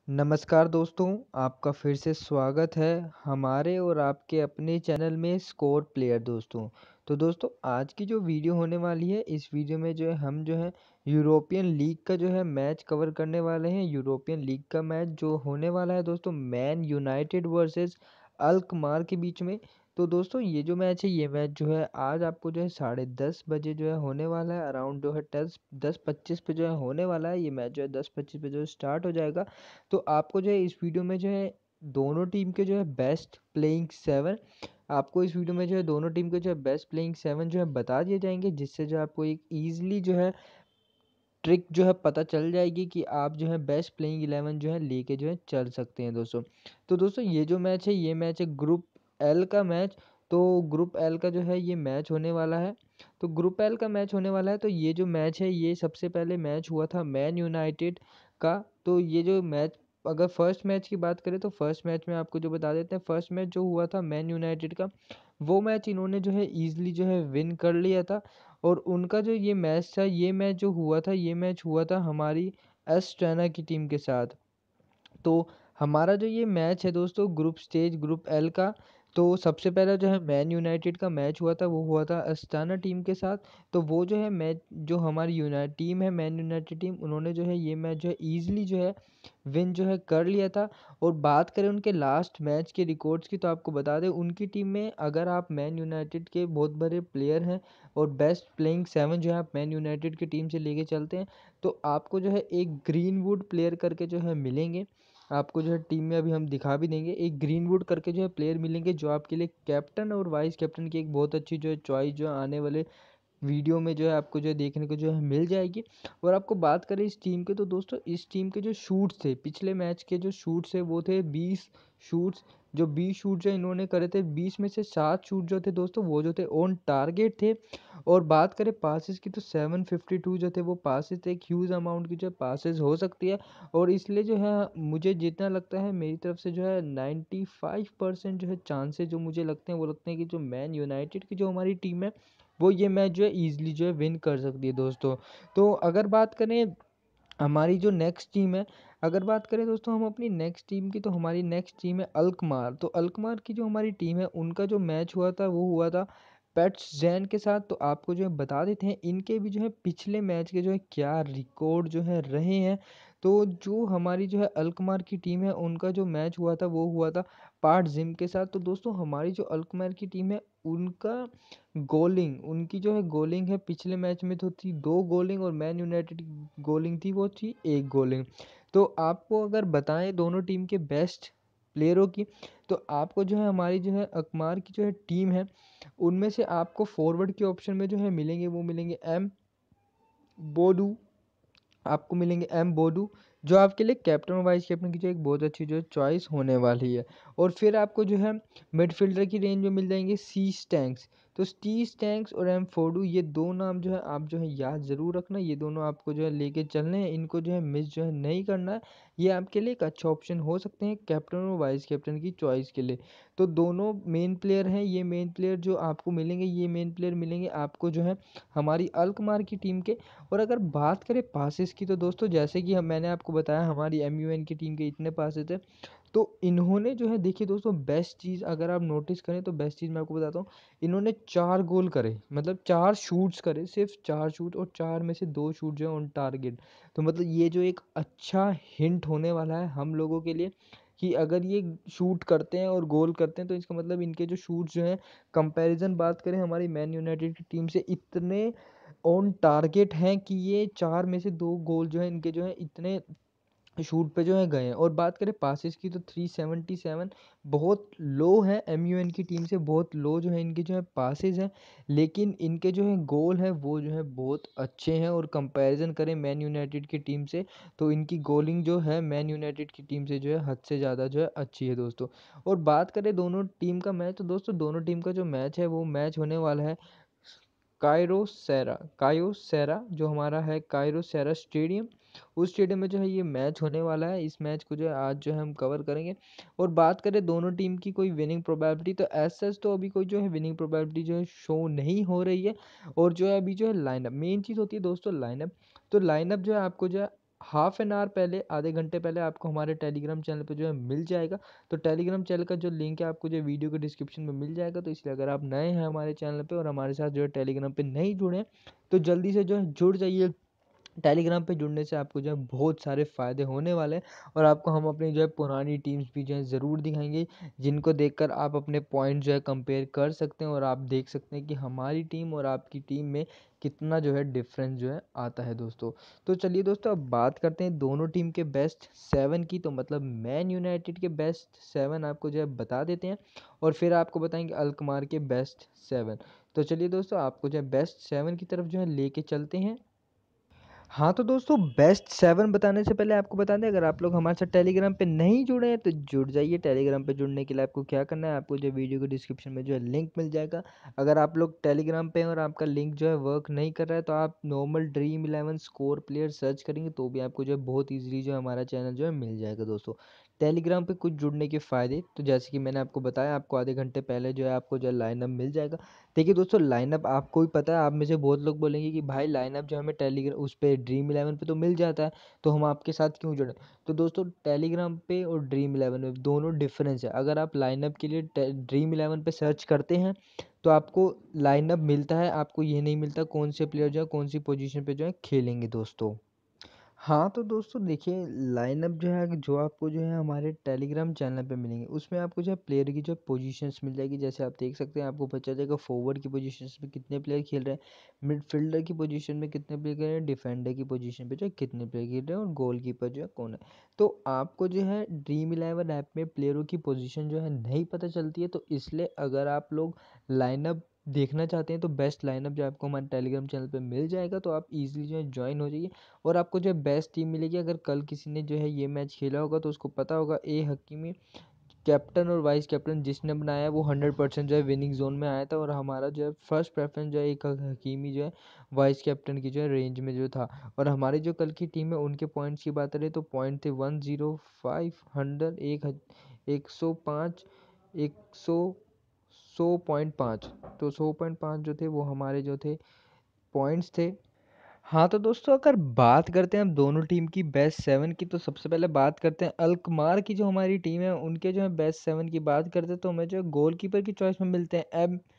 नमस्कार दोस्तों, आपका फिर से स्वागत है हमारे और आपके अपने चैनल में स्कोर प्लेयर दोस्तों। तो दोस्तों आज की जो वीडियो होने वाली है, इस वीडियो में जो है हम जो है यूरोपियन लीग का जो है मैच कवर करने वाले हैं। यूरोपियन लीग का मैच जो होने वाला है दोस्तों, मैन यूनाइटेड वर्सेस अल्कमार के बीच में। तो दोस्तों ये जो मैच है, ये मैच जो है आज आपको जो है 10:30 बजे जो है होने वाला है। अराउंड जो है 10:25 पे जो है होने वाला है। ये मैच जो है 10:25 पे जो है स्टार्ट हो जाएगा। तो आपको जो है इस वीडियो में जो है दोनों टीम के जो है बेस्ट प्लेइंग 7, आपको इस वीडियो में जो है दोनों टीम के जो है बेस्ट प्लेइंग 7 जो है बता दिए जाएंगे, जिससे जो आपको एक ईजिली जो है ट्रिक जो है पता चल जाएगी कि आप जो है बेस्ट प्लेइंग 11 जो है लेके जो है चल सकते हैं दोस्तों। तो दोस्तों ये जो मैच है, ये मैच है ग्रुप एल का मैच। तो ग्रुप एल का जो है ये मैच होने वाला है। तो ग्रुप एल का मैच होने वाला है। तो ये जो मैच है, ये सबसे पहले मैच हुआ था मैन यूनाइटेड का। तो ये जो मैच, अगर फर्स्ट मैच की बात करें तो फर्स्ट मैच में आपको जो बता देते हैं, फर्स्ट मैच जो हुआ था मैन यूनाइटेड का, वो मैच इन्होंने जो है ईजिली जो है विन कर लिया था। और उनका जो ये मैच था, ये मैच जो हुआ था, ये मैच हुआ था हमारी एस्ट्रेना की टीम के साथ। तो हमारा जो ये मैच है दोस्तों, ग्रुप स्टेज ग्रुप एल का, तो सबसे पहला जो है मैन यूनाइटेड का मैच हुआ था, वो हुआ था अस्ताना टीम के साथ। तो वो जो है मैच, जो हमारी यूनाइट टीम है, मैन यूनाइटेड टीम, उन्होंने जो है ये मैच जो है ईजिली जो है विन जो है कर लिया था। और बात करें उनके लास्ट मैच के रिकॉर्ड्स की, तो आपको बता दें उनकी टीम में, अगर आप मैन यूनाइटेड के बहुत बड़े प्लेयर हैं और बेस्ट प्लेइंग 7 जो है आप मैन यूनाइटेड की टीम से लेके चलते हैं, तो आपको जो है एक ग्रीनवुड प्लेयर करके जो है मिलेंगे। आपको जो है टीम में अभी हम दिखा भी देंगे, एक ग्रीनवुड करके जो है प्लेयर मिलेंगे, जो आपके लिए कैप्टन और वाइस कैप्टन की एक बहुत अच्छी जो है चॉइस जो है आने वाले वीडियो में जो है आपको जो है देखने को जो है मिल जाएगी। और आपको बात करें इस टीम के, तो दोस्तों इस टीम के जो शूट्स थे, पिछले मैच के जो शूट्स है वो थे 20 शूट्स। जो 20 शूट जो इन्होंने करे थे, 20 में से 7 शूट जो थे दोस्तों, वो जो थे ऑन टारगेट थे। और बात करें पासिस की, तो 752 जो थे वो पासिस थे। एक ह्यूज अमाउंट की जो पासिस हो सकती है। और इसलिए जो है मुझे जितना लगता है, मेरी तरफ से जो है 95% जो है चांसेस जो मुझे लगते हैं, वो लगते हैं कि जो मैन यूनाइटेड की जो हमारी टीम है, वो ये मैच जो है ईजिली जो है विन कर सकती है दोस्तों। तो अगर बात करें हमारी जो नेक्स्ट टीम है, अगर बात करें दोस्तों हम अपनी नेक्स्ट टीम की, तो हमारी नेक्स्ट टीम है अल्कमार। तो अल्कमार की जो हमारी टीम है, उनका जो मैच हुआ था वो हुआ था पेट्स जैन के साथ। तो आपको जो है बता देते हैं इनके भी जो है पिछले मैच के जो है क्या रिकॉर्ड जो है रहे हैं। तो जो हमारी जो है अल्कमार की टीम है, उनका जो मैच हुआ था वो हुआ था पार्ट जिम के साथ। तो दोस्तों हमारी जो अल्कमार की टीम है, उनका गोलिंग, उनकी जो है गोलिंग है पिछले मैच में तो थी 2 गोलिंग, और मैन यूनाइटेड की गोलिंग थी वो थी 1 गोलिंग। तो आपको अगर बताएं दोनों टीम के बेस्ट प्लेयरों की, तो आपको जो है हमारी जो है अकमार की जो है टीम है, उनमें से आपको फॉरवर्ड के ऑप्शन में जो है मिलेंगे, वो मिलेंगे एम बोडू, आपको मिलेंगे एम बोडू, जो आपके लिए कैप्टन और वाइस कैप्टन की जो एक बहुत अच्छी जो है चॉइस होने वाली है। और फिर आपको जो है मिडफील्डर की रेंज में मिल जाएंगे सी स्टैंक्स। तो सी स्टैंक्स और एम फोडू, ये दो नाम जो है आप जो है याद ज़रूर रखना। ये दोनों आपको जो है लेके चलने हैं, इनको जो है मिस जो है नहीं करना है। ये आपके लिए एक अच्छा ऑप्शन हो सकते हैं कैप्टन और वाइस कैप्टन की चॉइस के लिए। तो दोनों मेन प्लेयर हैं। ये मेन प्लेयर जो आपको मिलेंगे, ये मेन प्लेयर मिलेंगे आपको जो है हमारी अल्कमार की टीम के। और अगर बात करें पासेस की, तो दोस्तों जैसे कि मैंने आपको बताया हमारी MUN की टीम के इतने पासेस थे। तो इन्होंने जो है, देखिए दोस्तों, बेस्ट चीज़ अगर आप नोटिस करें, तो बेस्ट चीज़ मैं आपको बताता हूँ, इन्होंने 4 गोल करे, मतलब 4 शूट्स करे, सिर्फ 4 शूट, और 4 में से 2 शूट जो है ऑन टारगेट। तो मतलब ये जो एक अच्छा हिंट होने वाला है हम लोगों के लिए, कि अगर ये शूट करते हैं और गोल करते हैं, तो इसका मतलब इनके जो शूट्स जो हैं, कंपैरिजन बात करें हमारी मैन यूनाइटेड की टीम से, इतने ऑन टारगेट हैं कि ये 4 में से 2 गोल जो है इनके जो है इतने शूट पे जो है गए हैं। और बात करें पासिस की, तो 377 बहुत लो है। MUN की टीम से बहुत लो जो है इनके जो है पासिस हैं। लेकिन इनके जो है गोल है वो जो है बहुत अच्छे हैं। और कंपैरिजन करें मैन यूनाइटेड की टीम से, तो इनकी गोलिंग जो है मैन यूनाइटेड की टीम से जो है हद से ज़्यादा जो है अच्छी है दोस्तों। और बात करें दोनों टीम का मैच, तो दोस्तों दोनों टीम का जो मैच है, वो मैच होने वाला है कायरो सेरा जो हमारा है कायरो सेरा स्टेडियम, उस स्टेडियम में जो है ये मैच होने वाला है। इस मैच को जो है आज जो है हम कवर करेंगे। और बात करें दोनों टीम की कोई विनिंग प्रोबेबिलिटी, तो एज सच तो अभी कोई जो है विनिंग प्रोबेबिलिटी जो है शो नहीं हो रही है। और जो है अभी जो है लाइनअप, मेन चीज़ होती है दोस्तों लाइनअप। तो लाइनअप जो है आपको जो है हाफ एन आवर पहले, आधे घंटे पहले आपको हमारे टेलीग्राम चैनल पे जो है मिल जाएगा। तो टेलीग्राम चैनल का जो लिंक है आपको जो वीडियो के डिस्क्रिप्शन में मिल जाएगा। तो इसलिए अगर आप नए हैं हमारे चैनल पे और हमारे साथ जो है टेलीग्राम पे नहीं जुड़े हैं, तो जल्दी से जो है जुड़ जाइए। टेलीग्राम पे जुड़ने से आपको जो है बहुत सारे फ़ायदे होने वाले हैं, और आपको हम अपनी जो है पुरानी टीम्स भी जो है ज़रूर दिखाएंगे, जिनको देखकर आप अपने पॉइंट जो है कंपेयर कर सकते हैं, और आप देख सकते हैं कि हमारी टीम और आपकी टीम में कितना जो है डिफरेंस जो है आता है दोस्तों। तो चलिए दोस्तों, अब बात करते हैं दोनों टीम के बेस्ट 7 की। तो मतलब मैन यूनाइटेड के बेस्ट 7 आपको जो है बता देते हैं, और फिर आपको बताएंगे अल्कमार के बेस्ट 7। तो चलिए दोस्तों, आपको जो है बेस्ट 7 की तरफ जो है लेके चलते हैं। हाँ तो दोस्तों, बेस्ट 7 बताने से पहले आपको बता दें, अगर आप लोग हमारे साथ टेलीग्राम पे नहीं जुड़े हैं तो जुड़ जाइए। टेलीग्राम पे जुड़ने के लिए आपको क्या करना है, आपको जो वीडियो के डिस्क्रिप्शन में जो है लिंक मिल जाएगा। अगर आप लोग टेलीग्राम पे हैं और आपका लिंक जो है वर्क नहीं कर रहा है, तो आप normal dream 11 score player search करेंगे तो भी आपको जो है बहुत ईजिली जो है हमारा चैनल जो है मिल जाएगा दोस्तों। टेलीग्राम पे कुछ जुड़ने के फ़ायदे, तो जैसे कि मैंने आपको बताया, आपको आधे घंटे पहले जो है आपको जो है लाइनअप मिल जाएगा। देखिए दोस्तों, लाइनअप आपको भी पता है, आप में से बहुत लोग बोलेंगे कि भाई लाइनअप जो हमें टेलीग्राम उस पे ड्रीम 11 पे तो मिल जाता है, तो हम आपके साथ क्यों जुड़े। तो दोस्तों, टेलीग्राम पे और ड्रीम 11 में दोनों डिफरेंस है। अगर आप लाइनअप के लिए ड्रीम 11 पे सर्च करते हैं तो आपको लाइनअप मिलता है, आपको ये नहीं मिलता कौन से प्लेयर जो है कौन सी पोजीशन पे जो है खेलेंगे दोस्तों। हाँ, तो दोस्तों देखिए, लाइनअप जो है जो आपको जो है हमारे टेलीग्राम चैनल पे मिलेंगे, उसमें आपको जो है प्लेयर की जो है पोजीशंस मिल जाएगी। जैसे आप देख सकते हैं, आपको पता चल जाएगा फॉरवर्ड की पोजीशंस में कितने प्लेयर खेल रहे हैं, मिडफील्डर की पोजीशन में कितने प्लेयर खेल रहे हैं, डिफेंडर की पोजीशन पे जो है कितने प्लेयर खेल रहे हैं, और गोलकीपर जो है कौन है। तो आपको जो है ड्रीम 11 ऐप में प्लेयरों की पोजीशन जो है नहीं पता चलती है, तो इसलिए अगर आप लोग लाइनअप देखना चाहते हैं तो बेस्ट लाइनअप जो आपको हमारे टेलीग्राम चैनल पे मिल जाएगा, तो आप इजीली जो है ज्वाइन हो जाइए, और आपको जो है बेस्ट टीम मिलेगी। अगर कल किसी ने जो है ये मैच खेला होगा तो उसको पता होगा, ए हकीमी कैप्टन और वाइस कैप्टन जिसने बनाया है वो 100% जो है विनिंग जोन में आया था, और हमारा जो है फर्स्ट प्रेफरेंस जो है एक हकीमी जो है वाइस कैप्टन की जो है रेंज में जो था। और हमारी जो कल की टीम है उनके पॉइंट्स की बात करें तो पॉइंट थे 105, 100, 105, 100.5। तो 100.5 जो थे वो हमारे जो थे पॉइंट्स थे। हाँ तो दोस्तों, अगर बात करते हैं हम दोनों टीम की बेस्ट 7 की, तो सबसे पहले बात करते हैं अल्कमार की। जो हमारी टीम है उनके जो है बेस्ट 7 की बात करते हैं, तो हमें जो है गोलकीपर की चॉइस में मिलते हैं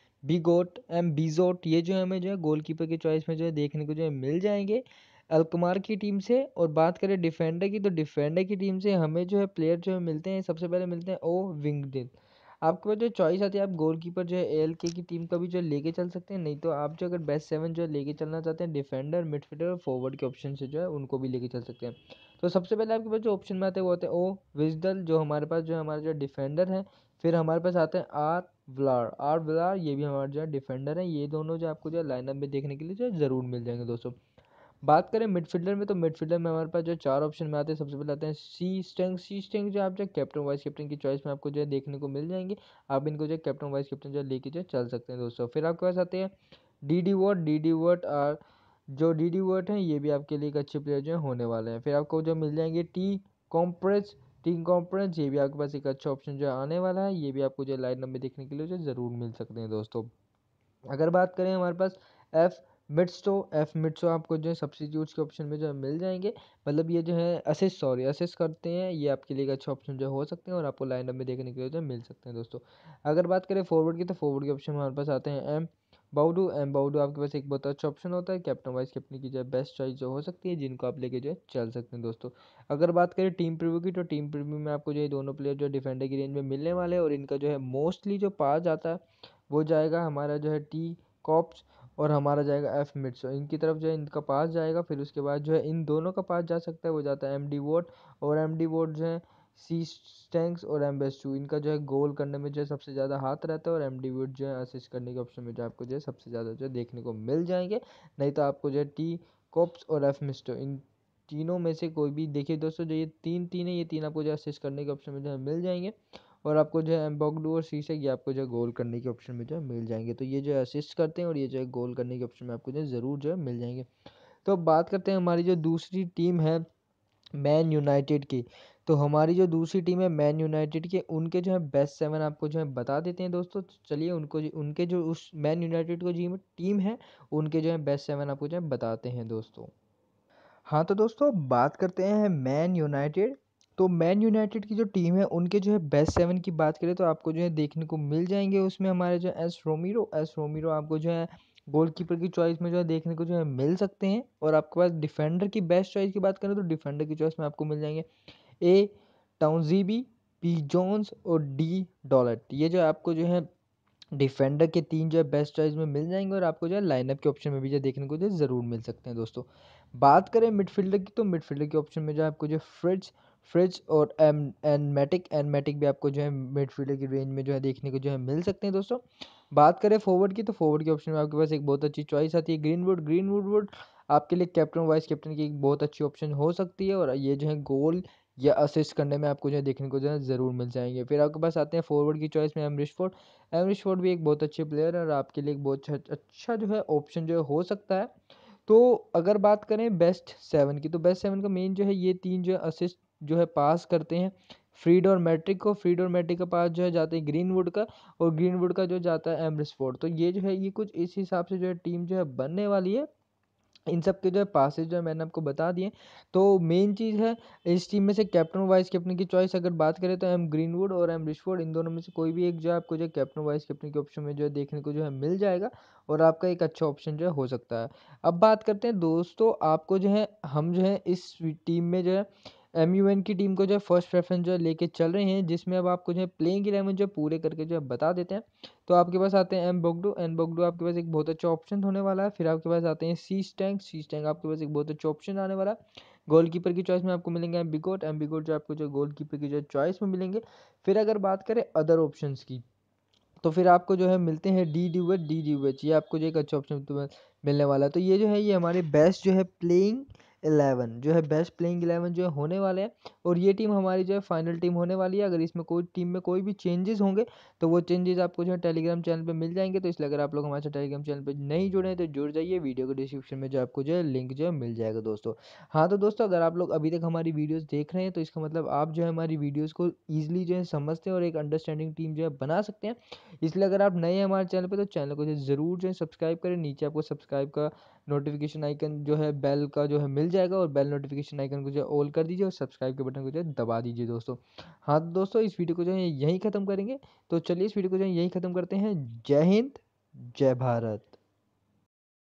एम बीजोट। ये जो है हमें जो है गोलकीपर की चॉइस में जो है देखने को जो है मिल जाएंगे अल्कमार की टीम से। और बात करें डिफेंडर की, तो डिफेंडर की टीम से हमें जो है प्लेयर जो है मिलते हैं, सबसे पहले मिलते हैं ओ विंगडिन। आपके पास जो चॉइस आती है, आप गोलकीपर जो है एएलके की टीम का भी जो है लेके चल सकते हैं, नहीं तो आप जो अगर बेस्ट 7 जो है लेके चलना चाहते हैं, डिफेंडर, मिडफील्डर और फॉरवर्ड के ऑप्शन से जो है उनको भी लेके चल सकते हैं। तो सबसे पहले आपके पास जो ऑप्शन में आते हैं वो होते हैं ओ विजडल, जो हमारे पास जो है हमारा जो डिफेंडर है। फिर हमारे पास आते हैं आर व्लार, ये भी हमारा जो है डिफेंडर है। ये दोनों जो आपको जो है लाइनअप में देखने के लिए जो है ज़रूर मिल जाएंगे दोस्तों। बात करें मिडफील्डर में, तो मिडफील्डर में हमारे पास जो 4 ऑप्शन में आते हैं। सबसे पहले आते हैं सी स्टैंग, जो आप जो कैप्टन वाइस कैप्टन की चॉइस में आपको जो है देखने को मिल जाएंगे। आप इनको जो कैप्टन वाइस कैप्टन जो है लेके जो है चल सकते हैं दोस्तों। फिर आपके पास आते हैं डी डी वर्ट आर, जो डी डी वर्ट हैं ये भी आपके लिए एक अच्छे प्लेयर जो है होने वाले हैं। फिर आपको जो मिल जाएंगे टी कॉम्प्रेंस, ये भी आपके पास एक अच्छा ऑप्शन जो है आने वाला है। ये भी आपको जो लाइन नंबर देखने के लिए जो ज़रूर मिल सकते हैं दोस्तों। अगर बात करें हमारे पास एफ मिडस्टो आपको जो है सब्स्टिट्यूट्स के ऑप्शन में जो है मिल जाएंगे। मतलब ये जो है असिस्ट करते हैं, ये आपके लिए एक अच्छा ऑप्शन जो हो सकते हैं, और आपको लाइनअप में देखने के लिए जो है मिल सकते हैं दोस्तों। अगर बात करें फॉरवर्ड की, तो फॉरवर्ड के ऑप्शन में हमारे पास आते हैं एम बाउडू आपके पास एक बहुत अच्छा ऑप्शन होता है। कैप्टन वाइस कैप्टन की जो है बेस्ट चॉइस जो हो सकती है, जिनको आप लेके जो है चल सकते हैं दोस्तों। अगर बात करें टीम प्रीव्यू की, तो टीम प्रीव्यू में आपको जो है दोनों प्लेयर जो डिफेंडर की रेंज में मिलने वाले हैं, और इनका जो है मोस्टली जो पास जाता है वो जाएगा हमारा जो है टी कॉप्स, और हमारा जाएगा एफ मिड्स, इनकी तरफ जो है इनका पास जाएगा। फिर उसके बाद जो है इन दोनों का पास जा सकता है, वो जाता है एम डी वोट, और एम डी वोट जो है सी स्टैंक्स और एम बेस टू, इनका जो है गोल करने में जो है सबसे ज़्यादा हाथ रहता है। और एम डी वोट जो है असिस्ट करने के ऑप्शन में जो आपको जो है सबसे ज़्यादा जो है देखने को मिल जाएंगे। नहीं तो आपको जो है टी कॉप्स और एफ मिस्टो, इन तीनों में से कोई भी, देखिए दोस्तों, जो ये तीन है, ये तीन आपको जो है असिस्ट करने के ऑप्शन में जो है मिल जाएंगे। और आपको जो है एम्बोगडू और शीशे, ये आपको जो है गोल करने के ऑप्शन में जो है मिल जाएंगे। तो ये जो है असिस्ट करते हैं, और ये जो है गोल करने के ऑप्शन में आपको जो है ज़रूर जो है मिल जाएंगे। तो अब बात करते हैं हमारी जो दूसरी टीम है मैन यूनाइटेड की। तो हमारी जो दूसरी टीम है मैन यूनाइटेड के, उनके जो है बेस्ट 7 आपको जो है बता देते हैं दोस्तों। तो चलिए उनके जो उस मैन यूनाइटेड को जी टीम है, उनके जो है बेस्ट 7 आपको जो है बताते हैं दोस्तों। हाँ, तो दोस्तों बात करते हैं मैन यूनाइटेड। तो मैन यूनाइटेड की जो टीम है उनके जो है बेस्ट 7 की बात करें तो आपको जो है देखने को मिल जाएँगे उसमें हमारे जो एस रोमेरो आपको जो है गोलकीपर की चॉइस में जो है देखने को जो है मिल सकते हैं। और आपके पास डिफेंडर की बेस्ट चॉइस की बात करें तो डिफेंडर की चॉइस में आपको मिल जाएँगे ए टाउनज़ीबी, पी जोन्स और डी डॉलट। ये जो आपको जो है डिफेंडर के 3 जो है बेस्ट चॉइस में मिल जाएँगे और आपको जो है लाइनअप के ऑप्शन में भी जो है देखने को जो है ज़रूर मिल सकते हैं दोस्तों। बात करें मिडफ़ील्डर की तो मिडफ़ील्डर के ऑप्शन में जो है आपको जो फ्रिज और एनमेटिक भी आपको जो है मिडफ़ील्डर की रेंज में जो है देखने को जो है मिल सकते हैं दोस्तों। बात करें फॉरवर्ड की तो फॉरवर्ड के ऑप्शन में आपके पास एक बहुत अच्छी चॉइस आती है ग्रीनवुड आपके लिए कैप्टन वाइस कैप्टन की एक बहुत अच्छी ऑप्शन हो सकती है और ये जो है गोल या असिस्ट करने में आपको जो है देखने को जो है ज़रूर मिल जाएँगे। फिर आपके पास आते हैं फॉरवर्ड की चॉइस में एमरिश फोर्ड भी एक बहुत अच्छे प्लेयर है और आपके लिए एक बहुत अच्छा जो है ऑप्शन जो है हो सकता है। तो अगर बात करें बेस्ट 7 की तो बेस्ट 7 का मेन जो है ये 3 जो है असिस्ट जो है पास करते हैं फ्रीड और मैट्रिक का पास जो है जाते हैं ग्रीनवुड का और ग्रीनवुड का जो जाता है एमरिश फोर्ड। तो ये जो है ये कुछ इस हिसाब से जो है टीम जो है बनने वाली है। इन सब के जो है पासेस जो है मैंने आपको बता दिए। तो मेन चीज़ है इस टीम में से कैप्टन और वाइस कैप्टन की चॉइस अगर बात करें तो एम ग्रीनवुड और एम रिशफोर्ड इन दोनों में से कोई भी एक जो है आपको जो है कैप्टन वाइस कैप्टन के ऑप्शन में जो है देखने को जो है मिल जाएगा और आपका एक अच्छा ऑप्शन जो है हो सकता है। अब बात करते हैं दोस्तों आपको जो है हम जो है इस टीम में जो है MUN की टीम को जो है फर्स्ट प्रेफरेंस जो है लेके चल रहे हैं जिसमें अब आपको जो है प्लेइंग 11 जो है पूरे करके जो है बता देते हैं। तो आपके पास आते हैं एम बोगडो आपके पास एक बहुत अच्छा ऑप्शन होने वाला है। फिर आपके पास आते हैं सी स्टैंक आपके पास एक बहुत अच्छा ऑप्शन आने वाला है। गोलकीपर की चॉइस में आपको मिलेंगे एम बिगोट जो आपको जो गोलकीपर की जो चॉइस में मिलेंगे। फिर अगर बात करें अदर ऑप्शंस की तो फिर आपको जो है मिलते हैं डी डी ये आपको जो एक अच्छा ऑप्शन तुम्हें मिलने वाला है। तो ये जो है ये हमारे बेस्ट जो है प्लेइंग 11 जो है बेस्ट प्लेइंग 11 जो है होने वाले हैं और ये टीम हमारी जो है फाइनल टीम होने वाली है। अगर इसमें कोई टीम में कोई भी चेंजेस होंगे तो वो चेंजेस आपको जो है टेलीग्राम चैनल पे मिल जाएंगे। तो इसलिए अगर आप लोग हमारे साथ टेलीग्राम चैनल पे नहीं जुड़े हैं तो जुड़ जाइए, वीडियो के डिस्क्रिप्शन में जो आपको जो है लिंक जो है मिल जाएगा दोस्तों। हाँ तो दोस्तों अगर आप लोग अभी तक हमारी वीडियोज़ देख रहे हैं तो इसका मतलब आप जो है हमारी वीडियोज़ को ईजिली जो है समझते हैं और एक अंडरस्टैंडिंग टीम जो है बना सकते हैं। इसलिए अगर आप नए हैं हमारे चैनल पे तो चैनल को जो ज़रूर जो है सब्सक्राइब करें। नीचे आपको सब्सक्राइब का नोटिफिकेशन आइकन जो है बेल का जो है मिल जाएगा और बेल नोटिफिकेशन आइकन को जो है ऑल कर दीजिए और सब्सक्राइब के बटन को जो है दबा दीजिए दोस्तों। हाँ तो दोस्तों इस वीडियो को जो है यहीं ख़त्म करेंगे। तो चलिए इस वीडियो को जो है यहीं ख़त्म करते हैं। जय हिंद, जय भारत।